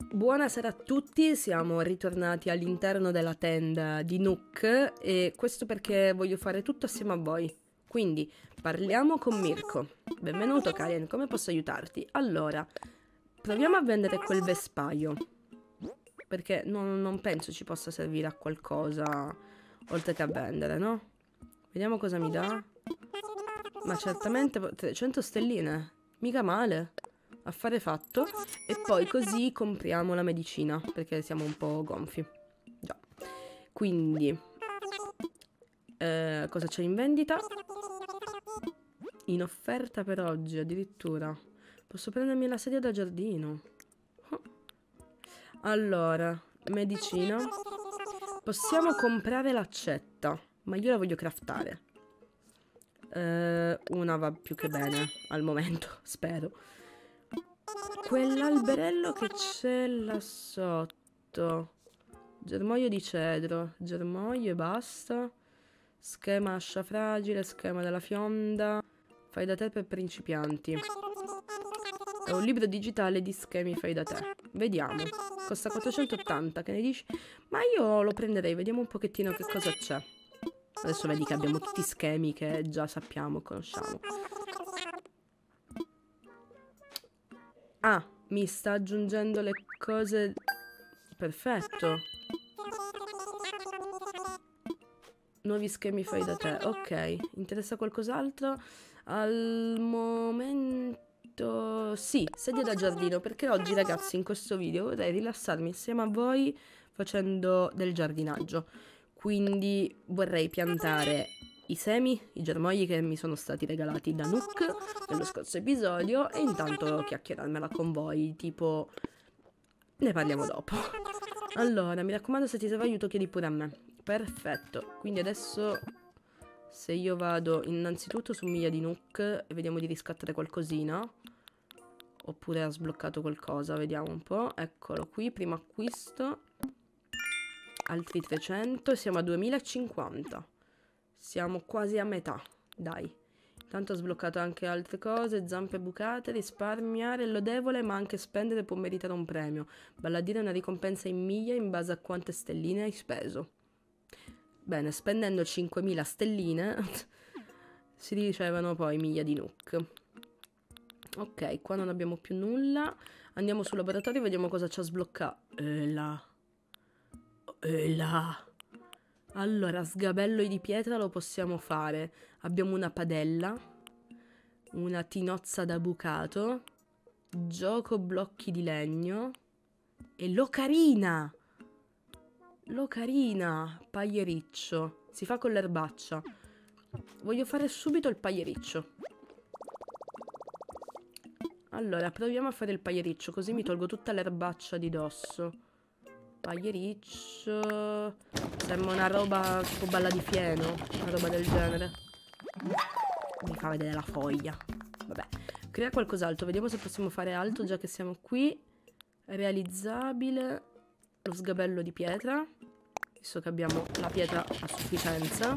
Buonasera a tutti, siamo ritornati all'interno della tenda di Nook e questo perché voglio fare tutto assieme a voi. Quindi parliamo con Mirko. Benvenuto Karen, come posso aiutarti? Allora, proviamo a vendere quel vespaio, perché non penso ci possa servire a qualcosa oltre che a vendere, no? Vediamo cosa mi dà. Ma certamente 300 stelline, mica male. Affare fatto. E poi così compriamo la medicina, perché siamo un po' gonfi. Già. Quindi cosa c'è in vendita? In offerta per oggi addirittura. Posso prendermi la sedia da giardino. Allora, medicina. Possiamo comprare l'accetta, ma io la voglio craftare. Una va più che bene al momento, spero. Quell'alberello che c'è là sotto. Germoglio di cedro. Germoglio e basta. Schema ascia fragile. Schema della fionda. Fai da te per principianti. È un libro digitale di schemi fai da te. Vediamo. Costa 480, che ne dici? Ma io lo prenderei. Vediamo un pochettino che cosa c'è. Adesso vedi che abbiamo tutti schemi che già sappiamo, conosciamo. Ah, mi sta aggiungendo le cose. Perfetto. Nuovi schemi fai da te. Ok, interessa qualcos'altro? Al momento sì, sedia da giardino, perché oggi ragazzi in questo video vorrei rilassarmi insieme a voi facendo del giardinaggio. Quindi vorrei piantare i semi, i germogli che mi sono stati regalati da Nook nello scorso episodio e intanto chiacchierarmela con voi, tipo ne parliamo dopo. Allora, mi raccomando, se ti serve aiuto chiedi pure a me. Perfetto, quindi adesso se io vado innanzitutto su Miglia di Nook e vediamo di riscattare qualcosina, oppure ha sbloccato qualcosa, vediamo un po'. Eccolo qui, primo acquisto, altri 300, siamo a 2050. Siamo quasi a metà, dai. Intanto ho sbloccato anche altre cose, zampe bucate, risparmiare è lodevole ma anche spendere può meritare un premio. Vale a dire una ricompensa in miglia in base a quante stelline hai speso. Bene, spendendo 5000 stelline si ricevono poi miglia di Nook. Ok, qua non abbiamo più nulla. Andiamo sul laboratorio e vediamo cosa ci ha sbloccato. Là. Allora, sgabello di pietra lo possiamo fare. Abbiamo una padella, una tinozza da bucato, gioco blocchi di legno e l'ocarina. L'ocarina, pagliericcio. Si fa con l'erbaccia. Voglio fare subito il pagliericcio. Allora, proviamo a fare il pagliericcio, così mi tolgo tutta l'erbaccia di dosso. Pagliericcio. Sembra una roba tipo balla di fieno, una roba del genere. Mi fa vedere la foglia. Vabbè, crea qualcos'altro, vediamo se possiamo fare altro già che siamo qui. Realizzabile. Lo sgabello di pietra, visto che abbiamo la pietra a sufficienza.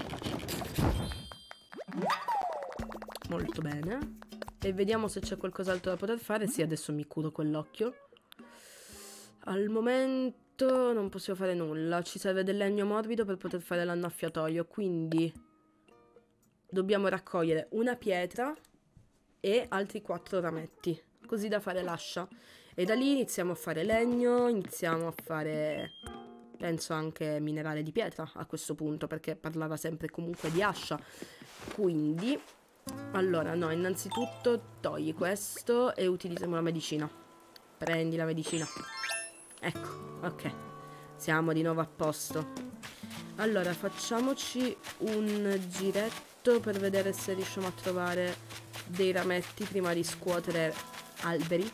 Molto bene. E vediamo se c'è qualcos'altro da poter fare. Sì, adesso mi curo quell'occhio. Al momento non possiamo fare nulla. Ci serve del legno morbido per poter fare l'annaffiatoio, quindi dobbiamo raccogliere una pietra e altri 4 rametti, così da fare l'ascia. E da lì iniziamo a fare legno, iniziamo a fare, penso, anche minerale di pietra a questo punto, perché parlava sempre comunque di ascia. Quindi, allora, no, innanzitutto togli questo e utilizziamo la medicina. Prendi la medicina. Ecco, ok. Siamo di nuovo a posto. Allora, facciamoci un giretto per vedere se riusciamo a trovare dei rametti prima di scuotere alberi.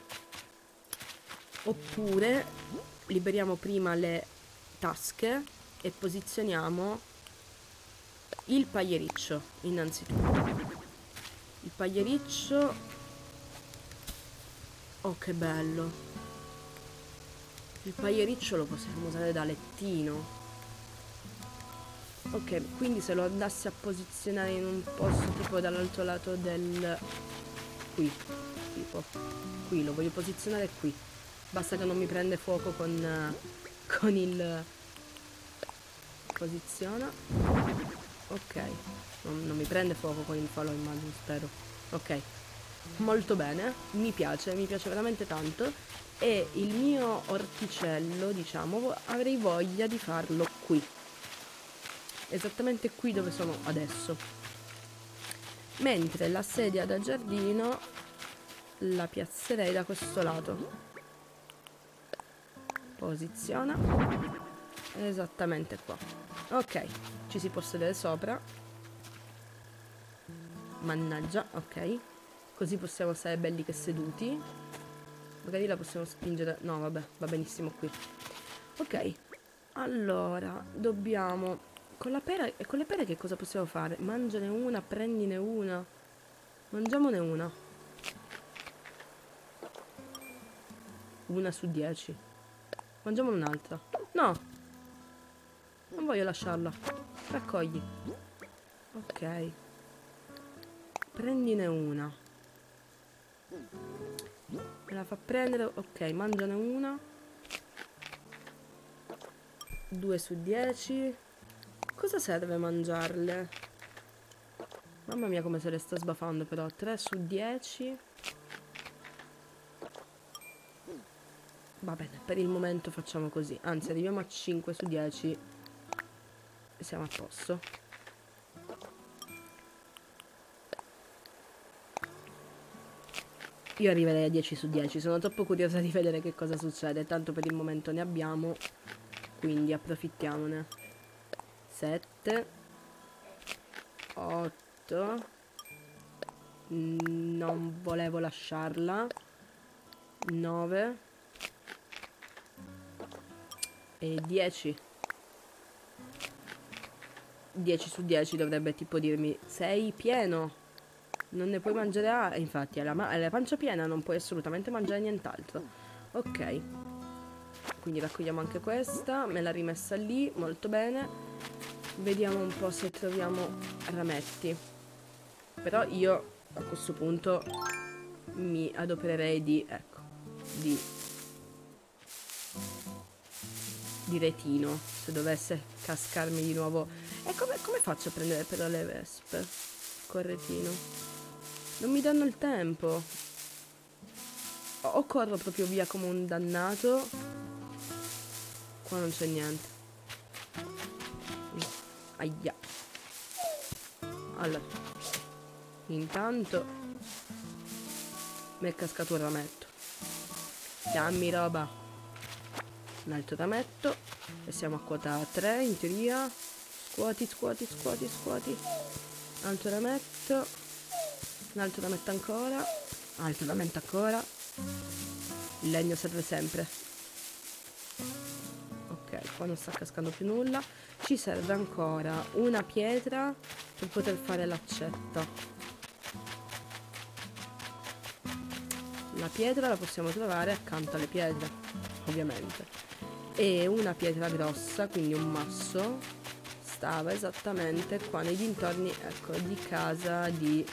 Oppure liberiamo prima le tasche e posizioniamo il pagliericcio innanzitutto. Il pagliericcio. Oh, che bello. Il pagliericcio lo possiamo usare da lettino. Ok, quindi se lo andassi a posizionare in un posto tipo dall'altro lato del... Qui, tipo. Qui, lo voglio posizionare qui. Basta che non mi prende fuoco con il... Posiziona. Ok. Non mi prende fuoco con il falò, immagino, spero. Ok. Molto bene. Mi piace veramente tanto. E il mio orticello, diciamo, avrei voglia di farlo qui. Esattamente qui dove sono adesso. Mentre la sedia da giardino la piazzerei da questo lato. Posiziona. Esattamente qua. Ok, ci si può sedere sopra. Mannaggia, ok. Così possiamo stare belli che seduti. Magari la possiamo spingere. No, vabbè, va benissimo qui. Ok, allora dobbiamo... Con la pera... E con le pere che cosa possiamo fare? Mangiane una, prendine una. Mangiamone una. 1 su 10. Mangiamone un'altra. No! Non voglio lasciarla. Raccogli. Ok. Prendine una. Me la fa prendere. Ok, mangiane una. 2 su 10. Cosa serve mangiarle? Mamma mia come se le sta sbafando però. 3 su 10. Va bene, per il momento facciamo così. Anzi, arriviamo a 5 su 10 e siamo a posto. Io arriverei a 10 su 10. Sono troppo curiosa di vedere che cosa succede. Tanto per il momento ne abbiamo, quindi approfittiamone. 7 8. Non volevo lasciarla. 9 e 10. 10 su 10 dovrebbe tipo dirmi sei pieno, non ne puoi mangiare. Infatti alla pancia piena non puoi assolutamente mangiare nient'altro. Ok, quindi raccogliamo anche questa, me l'ha rimessa lì, molto bene. Vediamo un po' se troviamo rametti. Però io a questo punto mi adopererei di, ecco, di retino, se dovesse cascarmi di nuovo. E come faccio a prendere però le vespe col retino? Non mi danno il tempo. O corro proprio via come un dannato. Qua non c'è niente. Aia. Allora, intanto mi è cascato un rametto. Dammi roba. Un altro rametto. E siamo a quota 3 in teoria. Scuoti, scuoti, scuoti, scuoti. Altro rametto. Un altro rametto ancora. Altro rametto ancora. Il legno serve sempre. Ok, qua non sta cascando più nulla. Ci serve ancora una pietra per poter fare l'accetta. La pietra la possiamo trovare accanto alle pietre, ovviamente. E una pietra grossa, quindi un masso, stava esattamente qua nei dintorni, ecco, di casa di...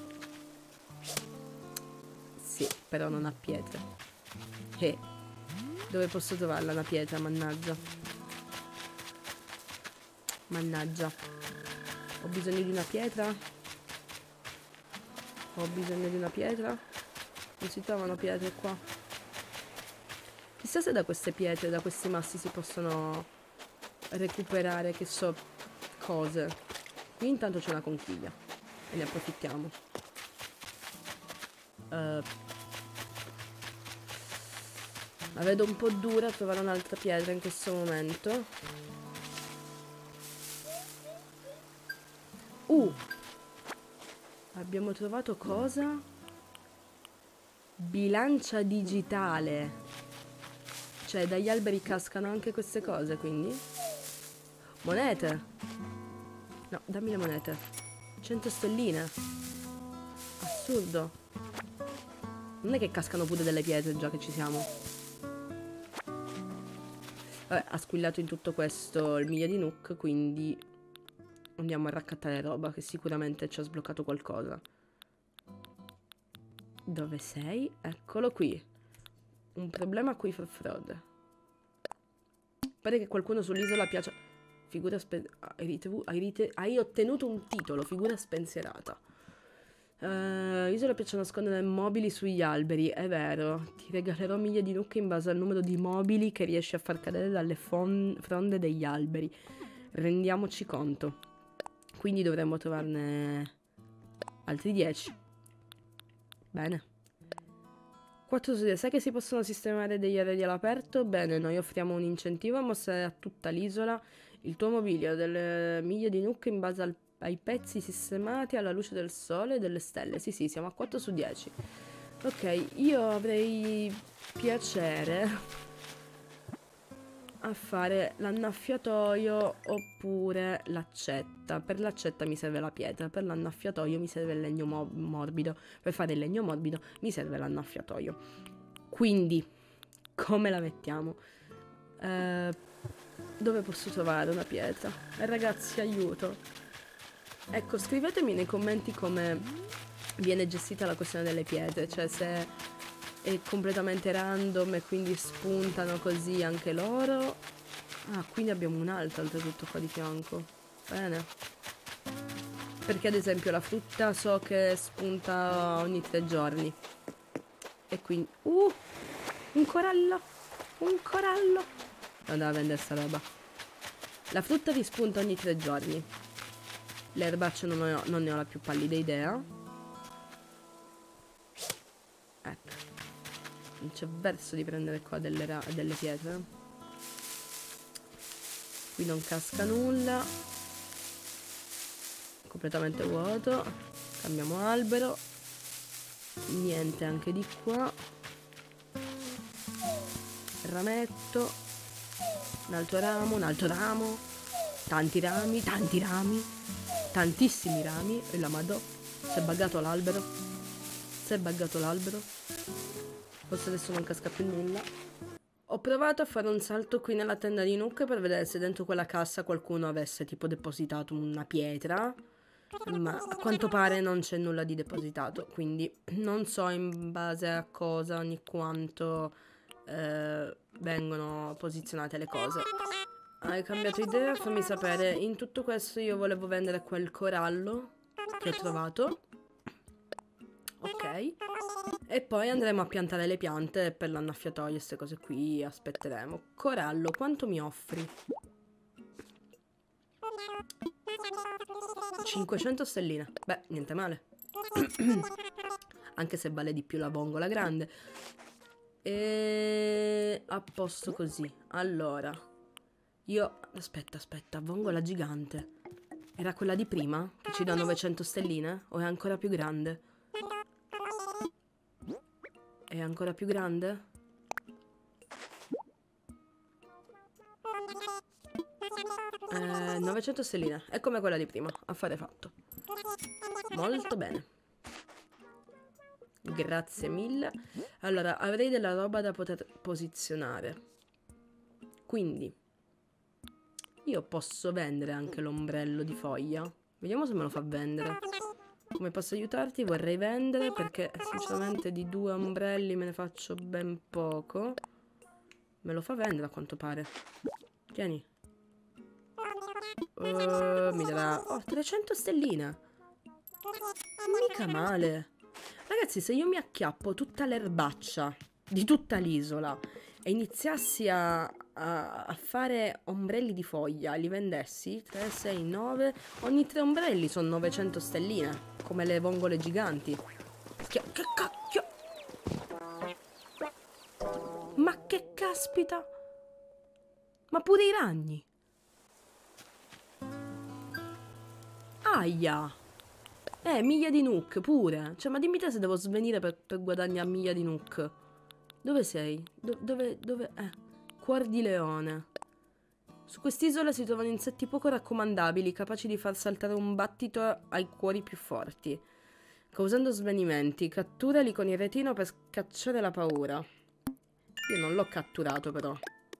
Sì, però non ha pietre. Dove posso trovarla una pietra, mannaggia. Mannaggia. Ho bisogno di una pietra? Ho bisogno di una pietra? Non si trovano pietre qua. Chissà se da queste pietre, da questi massi si possono recuperare, che so, cose. Qui intanto c'è una conchiglia e ne approfittiamo. La vedo un po' dura trovare un'altra pietra in questo momento. Abbiamo trovato cosa? Bilancia digitale. Cioè dagli alberi cascano anche queste cose, quindi. Monete. No, dammi le monete. 100 stelline. Assurdo. Non è che cascano pure delle pietre già che ci siamo. Vabbè, ha squillato in tutto questo il miglio di Nook, quindi andiamo a raccattare roba che sicuramente ci ha sbloccato qualcosa. Dove sei? Eccolo qui. un problema qui for fraud. Pare che qualcuno sull'isola piace... Figura hai ottenuto un titolo, figura spensierata. Isola piace nascondere mobili sugli alberi, è vero. Ti regalerò miglia di nucche in base al numero di mobili che riesci a far cadere dalle fronde degli alberi. Rendiamoci conto. Quindi dovremmo trovarne altri 10. Bene. 4 su 10. Sai che si possono sistemare degli arredi all'aperto? Bene, noi offriamo un incentivo a mostrare a tutta l'isola il tuo mobilio delle miglia di nucche in base ai pezzi sistemati alla luce del sole e delle stelle. Sì, sì, siamo a 4 su 10. Ok, io avrei piacere a fare l'annaffiatoio oppure l'accetta. Per l'accetta mi serve la pietra, per l'annaffiatoio mi serve il legno morbido. Per fare il legno morbido mi serve l'annaffiatoio. Quindi, come la mettiamo? Dove posso trovare una pietra? Ragazzi, aiuto. Ecco, scrivetemi nei commenti come viene gestita la questione delle pietre, cioè se è completamente random e quindi spuntano così anche loro. Ah, quindi abbiamo un altro oltretutto qua di fianco. Bene. Perché ad esempio la frutta so che spunta ogni 3 giorni. E quindi... un corallo! Un corallo! Andava a vendere sta roba. La frutta rispunta ogni 3 giorni. Le erbacce non ne ho la più pallida idea. Ecco. Non c'è verso di prendere qua delle pietre. Qui non casca nulla. Completamente vuoto. Cambiamo albero. Niente anche di qua. Rametto. Un altro ramo. Tanti rami. Tantissimi rami. E la madò. Si è buggato l'albero. Forse adesso non casca più nulla. Ho provato a fare un salto qui nella tenda di Nook per vedere se dentro quella cassa qualcuno avesse tipo depositato una pietra. Ma a quanto pare non c'è nulla di depositato. Quindi non so in base a cosa ogni quanto vengono posizionate le cose. Hai cambiato idea? Fammi sapere. In tutto questo io volevo vendere quel corallo che ho trovato. Ok. E poi andremo a piantare le piante per l'annaffiatoio e queste cose qui. Aspetteremo. Corallo, quanto mi offri? 500 stelline. Beh, niente male. Anche se vale di più la vongola grande. E a posto così. Allora, io... Aspetta, vongola gigante. Era quella di prima? Che ci dà 900 stelline? O è ancora più grande? È ancora più grande? Eh, 900 stelline. È come quella di prima. Affare fatto. Molto bene. Grazie mille. Allora, avrei della roba da poter posizionare. Quindi io posso vendere anche l'ombrello di foglia. Vediamo se me lo fa vendere. Come posso aiutarti? Vorrei vendere perché sinceramente di 2 ombrelli me ne faccio ben poco. Me lo fa vendere a quanto pare. Tieni. Mi darà... Oh, 300 stelline. Mica male. Ragazzi, se io mi acchiappo tutta l'erbaccia di tutta l'isola e iniziassi a fare ombrelli di foglia, li vendessi 3, 6, 9, ogni 3 ombrelli sono 900 stelline, come le vongole giganti. Che cacchio! Ma che caspita! Ma pure i ragni! Aia! Miglia di Nook pure. Cioè, ma dimmi te se devo svenire per guadagnare miglia di Nook. Dove sei? Dove? Cuor di leone. Su quest'isola si trovano insetti poco raccomandabili, capaci di far saltare un battito ai cuori più forti, causando svenimenti. Catturali con il retino per scacciare la paura. Io non l'ho catturato, però.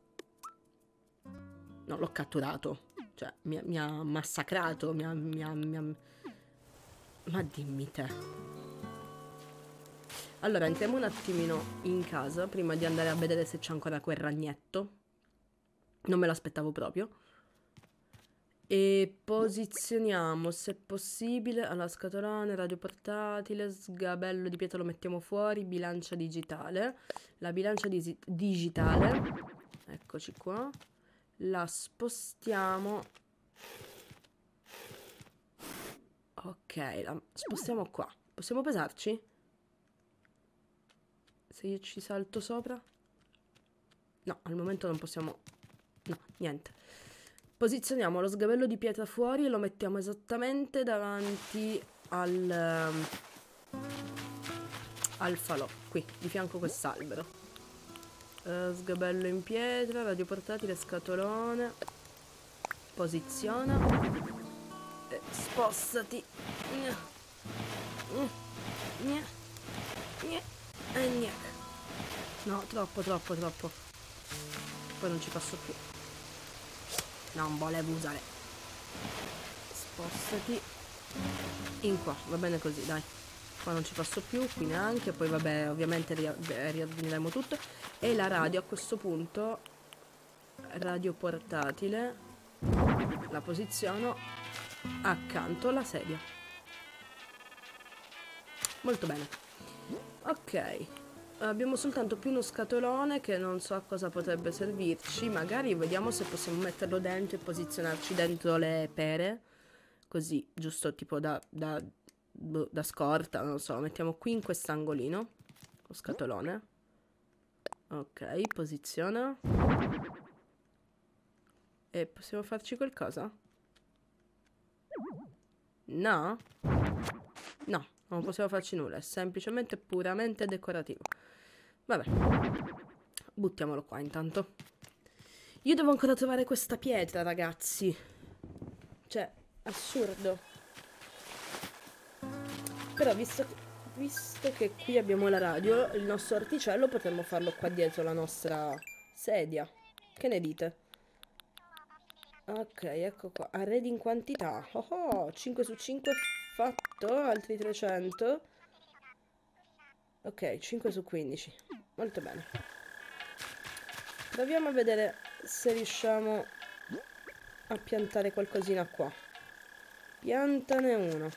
Non l'ho catturato. Cioè, mi ha massacrato, Ma dimmi te. Allora, entriamo un attimino in casa prima di andare a vedere se c'è ancora quel ragnetto. Non me l'aspettavo proprio. E posizioniamo, se possibile, alla scatolone, radio portatile, sgabello di pietra lo mettiamo fuori, bilancia digitale. La bilancia digitale, eccoci qua, la spostiamo. Ok, la spostiamo qua. Possiamo pesarci? Se io ci salto sopra? No, al momento non possiamo... No, niente. Posizioniamo lo sgabello di pietra fuori e lo mettiamo esattamente davanti al falò, qui, di fianco a quest'albero. Sgabello in pietra, radio portatile, scatolone. Posiziona. E spostati. E niente. No, troppo. Poi non ci passo più. Non volevo usare. Spostati. In qua, va bene così, dai. Qua non ci passo più, qui neanche. Poi vabbè, ovviamente riordiniamo tutto. E la radio a questo punto, radio portatile, la posiziono accanto alla sedia. Molto bene. Ok. Abbiamo soltanto più uno scatolone che non so a cosa potrebbe servirci. Magari vediamo se possiamo metterlo dentro e posizionarci dentro le pere. Così, giusto tipo da scorta, non so. Lo mettiamo qui in quest'angolino. Lo scatolone. Ok, posiziona. E possiamo farci qualcosa? No? No, non possiamo farci nulla. È semplicemente puramente decorativo. Vabbè, buttiamolo qua intanto. Io devo ancora trovare questa pietra, ragazzi. Cioè, assurdo. Però visto che qui abbiamo la radio, il nostro orticello potremmo farlo qua dietro la nostra sedia. Che ne dite? Ok, ecco qua. Arredi in quantità. Oh, 5 su 5 fatto. Altri 300. Ok, 5 su 15. Molto bene. Proviamo a vedere se riusciamo a piantare qualcosina qua. Piantane uno.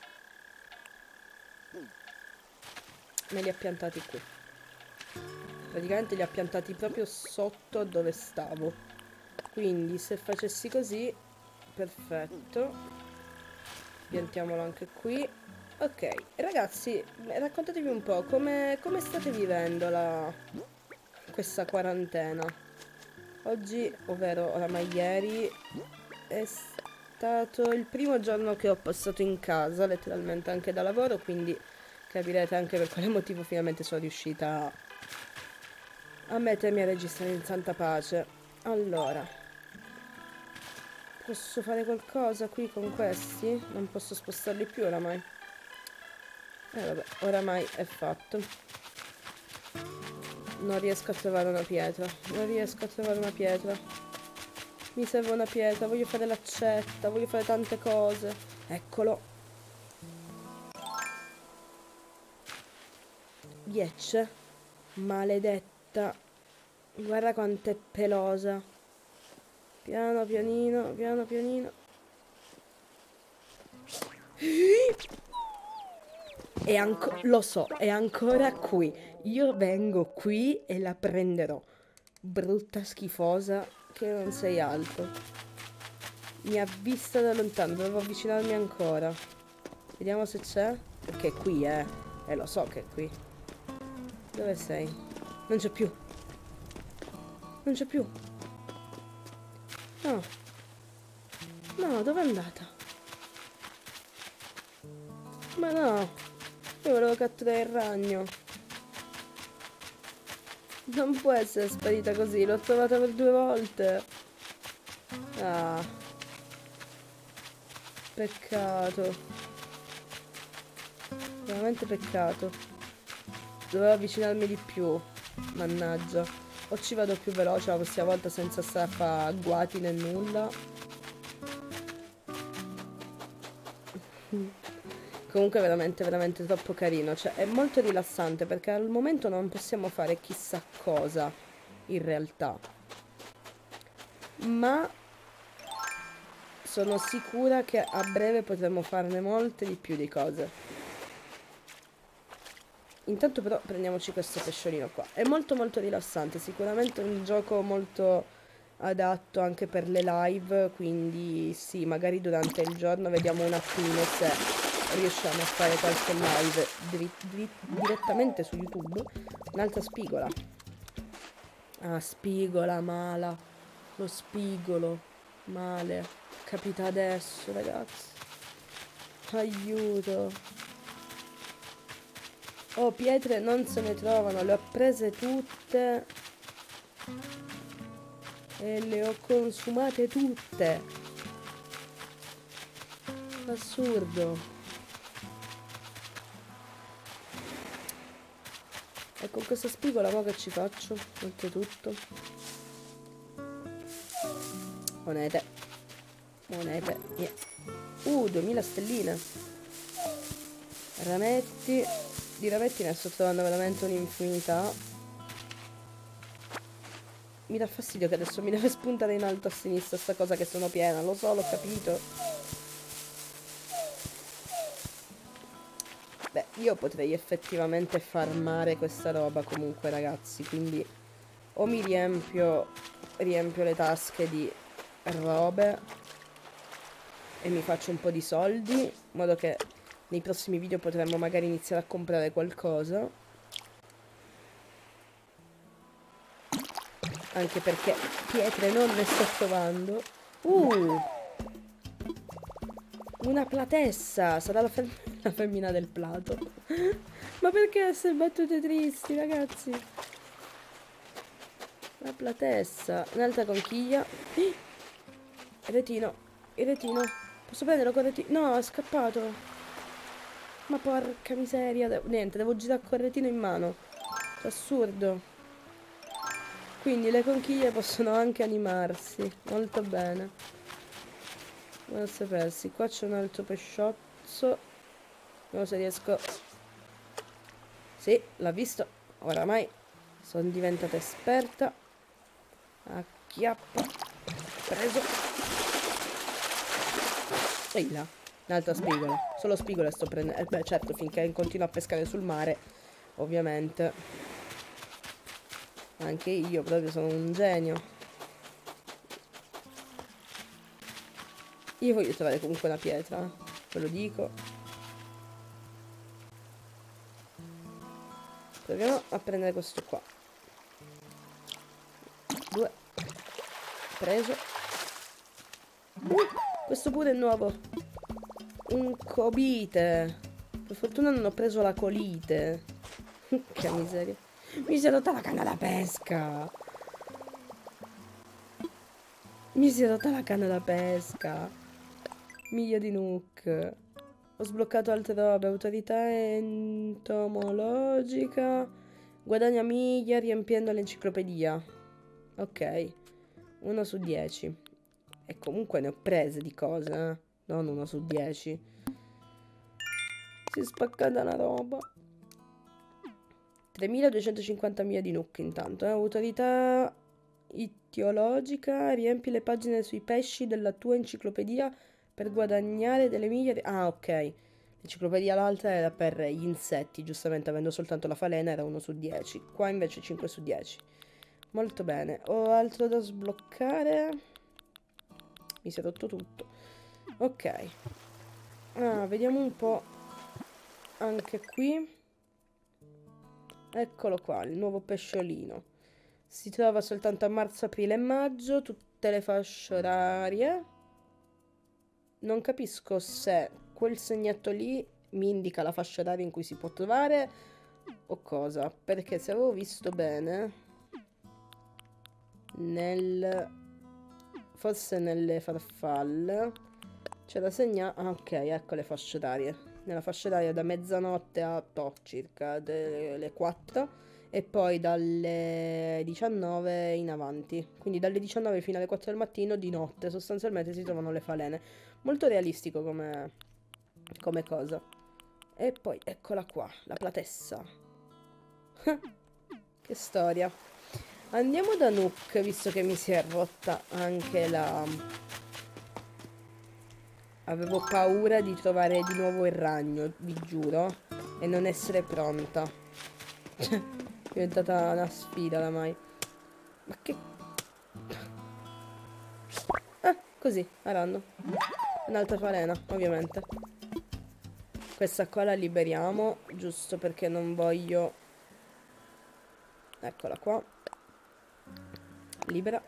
Me li ha piantati qui. Praticamente li ha piantati proprio sotto dove stavo. Quindi se facessi così, perfetto. Piantiamolo anche qui. Ok, ragazzi, raccontatevi un po' come state vivendo questa quarantena. Oggi, ovvero oramai ieri, è stato il primo giorno che ho passato in casa, letteralmente anche da lavoro, quindi capirete anche per quale motivo finalmente sono riuscita a mettermi a registrare in santa pace. Allora, posso fare qualcosa qui con questi? Non posso spostarli più oramai. Vabbè, oramai è fatto. Non riesco a trovare una pietra. Mi serve una pietra, voglio fare l'accetta, voglio fare tante cose. Eccolo. Ghiaccia. Maledetta. Guarda quanto è pelosa. Piano pianino. Lo so, è ancora qui. Io vengo qui e la prenderò. Brutta schifosa che non sei altro. Mi ha vista da lontano, dovevo avvicinarmi ancora. Vediamo se c'è. Perché è qui, lo so che è qui. Dove sei? Non c'è più. No, dove è andata? Ma no, io volevo catturare il ragno. Non può essere sparita così, l'ho trovata per 2 volte. Ah, peccato. Veramente peccato. Dovevo avvicinarmi di più. Mannaggia. O ci vado più veloce la prossima volta senza stare a fare agguati né nulla. Comunque veramente, veramente troppo carino. Cioè, è molto rilassante perché al momento non possiamo fare chissà cosa, in realtà. Ma sono sicura che a breve potremo farne molte di più di cose. Intanto però prendiamoci questo pesciolino qua. È molto molto rilassante, sicuramente un gioco molto adatto anche per le live, quindi sì, magari durante il giorno vediamo un attimo se riusciamo a fare qualche live direttamente su YouTube. Un'altra spigola. Ah, spigola, mala. Lo spigolo. Male. Capita adesso, ragazzi. Aiuto. Oh, pietre non se ne trovano, le ho prese tutte e le ho consumate tutte. Assurdo. E con questa spigola mo che ci faccio? Oltretutto. Monete. Monete. Yeah. 2000 stelline. Rametti. Di rametti ne sto trovando veramente un'infinità. Mi dà fastidio che adesso mi deve spuntare in alto a sinistra sta cosa che sono piena. Lo so, l'ho capito. Beh, io potrei effettivamente farmare questa roba comunque, ragazzi. Quindi o mi riempio le tasche di robe e mi faccio un po' di soldi, in modo che nei prossimi video potremmo magari iniziare a comprare qualcosa. Anche perché pietre non ne sto trovando. Una platessa. Sarà la femmina del plato. Ma perché essere battute tristi, ragazzi? La platessa. Un'altra conchiglia. Il retino. Il retino. Posso prenderlo con il retino? No, è scappato. Ma porca miseria. Niente, devo girare col retino in mano. Assurdo. Quindi le conchiglie possono anche animarsi. Molto bene. Non sapersi. Qua c'è un altro pesciozzo. Non so se riesco. Sì, l'ha visto. Oramai sono diventata esperta. Acchiappa. Preso. Ehi là. Un'altra spigola. Solo spigole sto prendendo. Beh, certo, finché continuo a pescare sul mare. Ovviamente. Anche io proprio sono un genio. Io voglio trovare comunque una pietra. Ve lo dico. Proviamo a prendere questo qua. 2. Preso. Questo pure è nuovo. Un cobite. Per fortuna non ho preso la colite. Che miseria. Mi si è rotta la canna da pesca. Mi si è rotta la canna da pesca. Miglio di Nook. Ho sbloccato altre robe. Autorità entomologica. Guadagna miglia riempiendo l'enciclopedia. Ok. 1 su 10. E comunque ne ho prese di cose, eh. Non 1 su 10. Si è spaccata la roba. 3250 miglia di Nook intanto. Autorità ittiologica. Riempi le pagine sui pesci della tua enciclopedia per guadagnare delle miglia. Ah, ok. L'enciclopedia l'altra era per gli insetti. Giustamente, avendo soltanto la falena, era 1 su 10. Qua invece 5 su 10. Molto bene. Ho altro da sbloccare. Mi si è rotto tutto. Ok. Ah, vediamo un po'. Anche qui. Eccolo qua, il nuovo pesciolino. Si trova soltanto a marzo, aprile e maggio, tutte le fasce orarie. Non capisco se quel segnetto lì mi indica la fascia oraria in cui si può trovare o cosa. Perché se avevo visto bene, forse nelle farfalle c'era segnato. Ah, ok, ecco le fasce orarie. Nella fascia oraria da mezzanotte a circa le 4 e poi dalle 19 in avanti. Quindi dalle 19 fino alle 4 del mattino di notte sostanzialmente si trovano le falene. Molto realistico come cosa. E poi eccola qua, la platessa. Che storia. Andiamo da Nook, visto che mi si è rotta anche la... Avevo paura di trovare di nuovo il ragno, vi giuro, e non essere pronta. È diventata una sfida oramai. Ma che... Ah, così, arando. Un'altra falena, ovviamente. Questa qua la liberiamo, giusto perché non voglio... Eccola qua. Libera.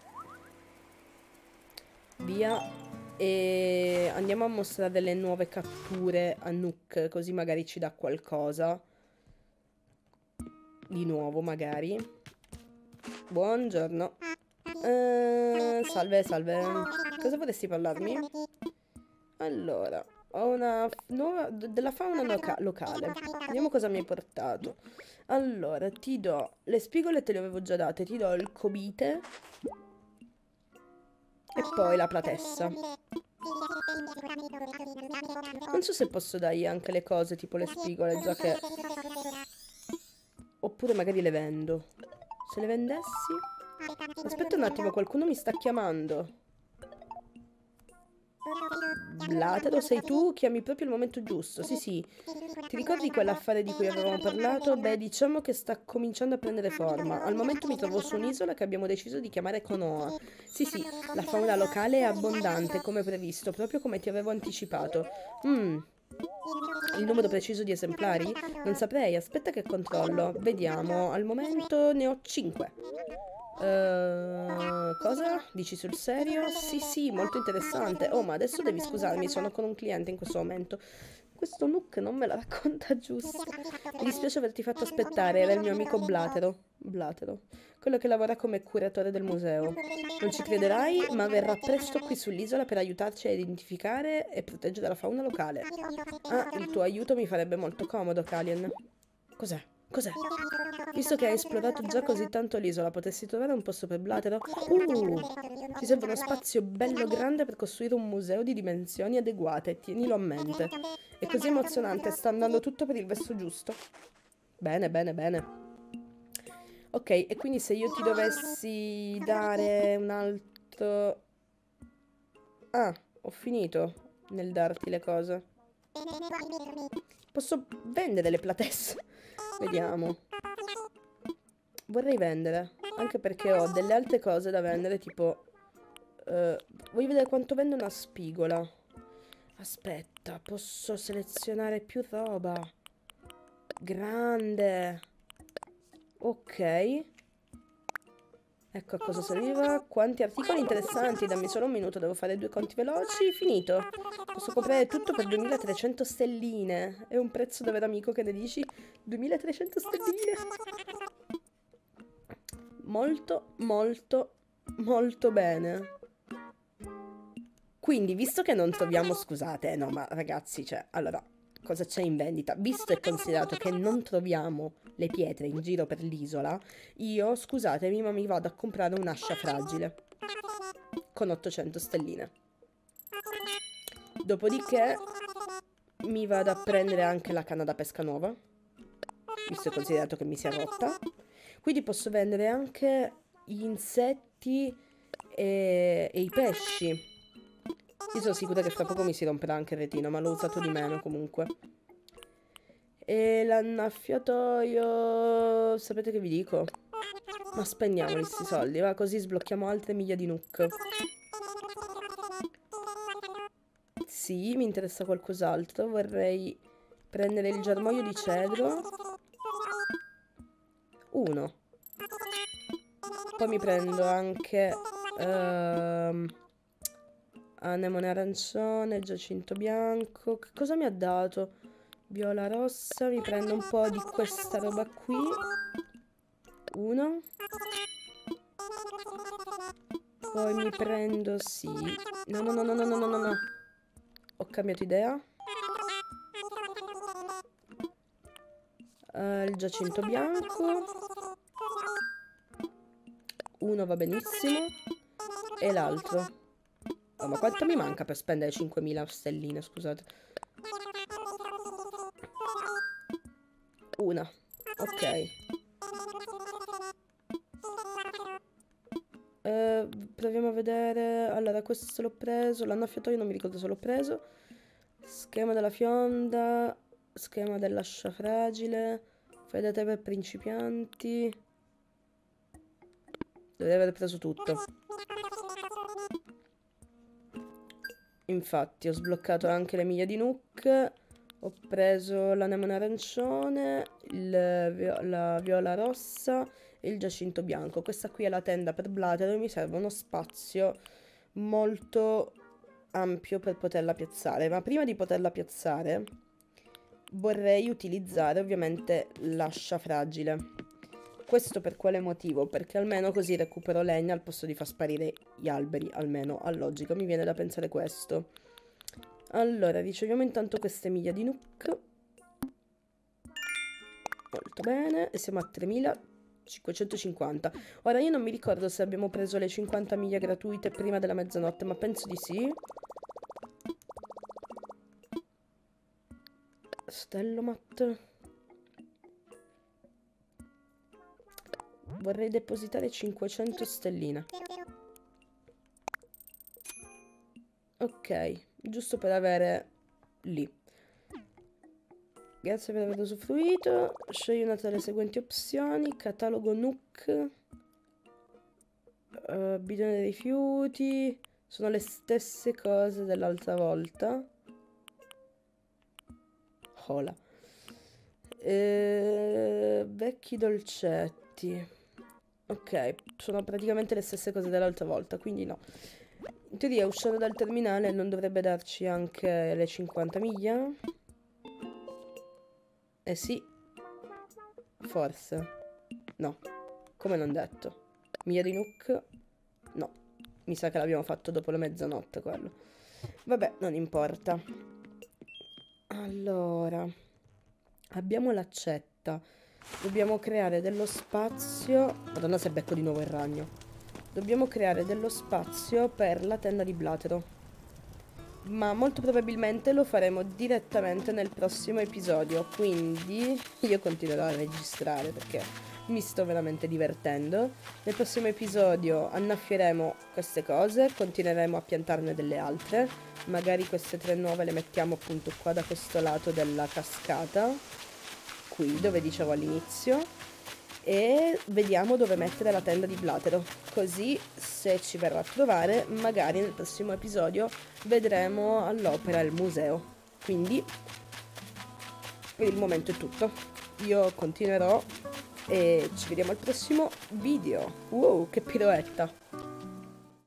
Via. E andiamo a mostrare le nuove catture a Nook, così magari ci dà qualcosa. Di nuovo, magari. Buongiorno. Salve, salve. Cosa vorresti parlarmi? Allora, ho una nuova della fauna locale. Vediamo cosa mi hai portato. Allora, ti do le spigole, te le avevo già date. Ti do il cobite e poi la platessa. Non so se posso dargli anche le cose tipo le spigole, già che... Oppure magari le vendo. Se le vendessi... Aspetta un attimo, qualcuno mi sta chiamando. Blatero, sei tu? Chiami proprio il momento giusto. Sì, sì. Ti ricordi quell'affare di cui avevamo parlato? Beh, diciamo che sta cominciando a prendere forma. Al momento mi trovo su un'isola che abbiamo deciso di chiamare Konoha. Sì, sì, la fauna locale è abbondante, come previsto, proprio come ti avevo anticipato. Il numero preciso di esemplari? Non saprei, aspetta che controllo. Vediamo, al momento ne ho 5. Cosa? Dici sul serio? Sì, sì, molto interessante. Oh, ma adesso devi scusarmi, sono con un cliente in questo momento. Questo Nook non me la racconta giusto. Mi dispiace averti fatto aspettare, era il mio amico Blatero. Blatero. Quello che lavora come curatore del museo. Non ci crederai, ma verrà presto qui sull'isola per aiutarci a identificare e proteggere la fauna locale. Ah, il tuo aiuto mi farebbe molto comodo, Kalien. Cos'è? Cos'è? Visto che hai esplorato già così tanto l'isola, potessi trovare un posto per Blatero? Ci serve uno spazio bello grande per costruire un museo di dimensioni adeguate, tienilo a mente. È così emozionante, sta andando tutto per il verso giusto. Bene, bene, bene. Ok, e quindi se io ti dovessi dare un altro... Ah, ho finito nel darti le cose. Posso vendere le platesse? Vediamo. Vorrei vendere, anche perché ho delle altre cose da vendere, tipo... voglio vedere quanto vende una spigola. Aspetta, posso selezionare più roba. Grande. Ok. Ecco a cosa serviva. Quanti articoli interessanti. Dammi solo un minuto, devo fare 2 conti veloci. Finito. Posso comprare tutto per 2300 stelline. È un prezzo davvero amico, che ne dici? 2300 stelline. Molto, molto, molto bene. Quindi, visto che non troviamo... Scusate, no, ma ragazzi, cioè, allora, cosa c'è in vendita? Visto e considerato che non troviamo le pietre in giro per l'isola, io, scusatemi, ma mi vado a comprare un'ascia fragile con 800 stelline. Dopodiché mi vado a prendere anche la canna da pesca nuova, visto e considerato che mi si è rotta. Quindi posso vendere anche gli insetti e i pesci. Io sono sicura che fra poco mi si romperà anche il retino, ma l'ho usato di meno comunque. E l'annaffiatoio... Sapete che vi dico? Ma spendiamoli questi soldi, va? Così sblocchiamo altre miglia di Nook. Sì, mi interessa qualcos'altro. Vorrei prendere il germoglio di cedro. 1. Poi mi prendo anche... anemone arancione, giacinto bianco. Che cosa mi ha dato? Viola rossa. Mi prendo un po' di questa roba qui. 1. Poi mi prendo, sì. No, no, no, no, no, no, no, no. Ho cambiato idea. Il giacinto bianco. 1 va benissimo. E l'altro. Oh, ma quanto mi manca per spendere 5000 stelline, scusate. Una. Ok. Proviamo a vedere. Allora, questo l'ho preso. L'annaffiatoio non mi ricordo se l'ho preso. Schema della fionda. Schema dell'ascia fragile. Fai da te per principianti. Dovrei aver preso tutto. Infatti ho sbloccato anche le miglia di Nook. Ho preso l'anemone arancione, la viola rossa e il giacinto bianco. Questa qui è la tenda per Blathero e mi serve uno spazio molto ampio per poterla piazzare. Ma prima di poterla piazzare vorrei utilizzare ovviamente l'ascia fragile. Questo per quale motivo? Perché almeno così recupero legna al posto di far sparire gli alberi, almeno a logica, mi viene da pensare questo. Allora, riceviamo intanto queste miglia di Nook. Molto bene, e siamo a 3550. Ora, io non mi ricordo se abbiamo preso le 50 miglia gratuite prima della mezzanotte, ma penso di sì. Stellomat. Vorrei depositare 500 stelline. Ok, giusto per avere lì. Grazie per aver usufruito. Scegli una tra le seguenti opzioni. Catalogo Nook. Bidone dei rifiuti. Sono le stesse cose dell'altra volta. Hola. Vecchi dolcetti. Ok, sono praticamente le stesse cose dell'altra volta, quindi no. In teoria uscendo dal terminale non dovrebbe darci anche le 50 miglia? Eh sì. Forse. No. Come non detto. Miglia di Nook? No. Mi sa che l'abbiamo fatto dopo la mezzanotte quello. Vabbè, non importa. Allora. Abbiamo l'accetta. Dobbiamo creare dello spazio. Madonna, se becco di nuovo il ragno. Dobbiamo creare dello spazio per la tenda di Blathero. Ma molto probabilmente lo faremo direttamente nel prossimo episodio. Quindi io continuerò a registrare perché mi sto veramente divertendo. Nel prossimo episodio annaffieremo queste cose, continueremo a piantarne delle altre. Magari queste 3 nuove le mettiamo appunto qua da questo lato della cascata, qui dove dicevo all'inizio, e vediamo dove mettere la tenda di Blathero, così se ci verrà a trovare magari nel prossimo episodio vedremo all'opera il museo. Quindi per il momento è tutto, io continuerò e ci vediamo al prossimo video. Wow, che piroetta!